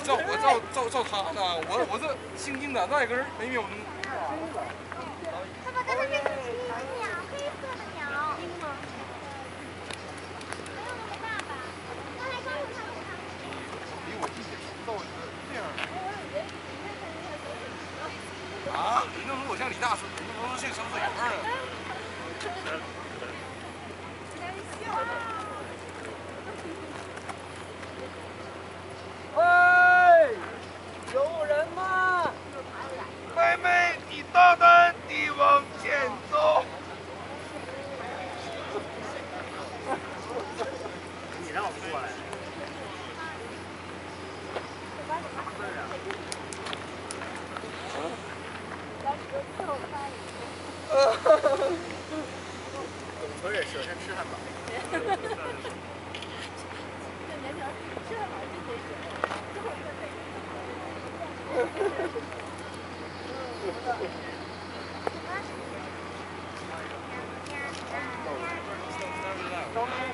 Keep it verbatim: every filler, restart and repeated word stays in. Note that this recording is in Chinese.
照我照照照他呢，我我这轻轻的那根没秒钟。 爸爸，刚才那是鸡鸟，黑色的鸟。鹰吗？没有那么大吧？刚才告诉他们它。 离我近点，照我这样。啊？你弄得我像李大叔，你弄得像小水样啊？ 喂，有人吗？ 妹妹，你大胆地往前走。 你让我过来。董村也是，先吃汉堡。这年轻人吃汉堡真得是，之后再美。 什么？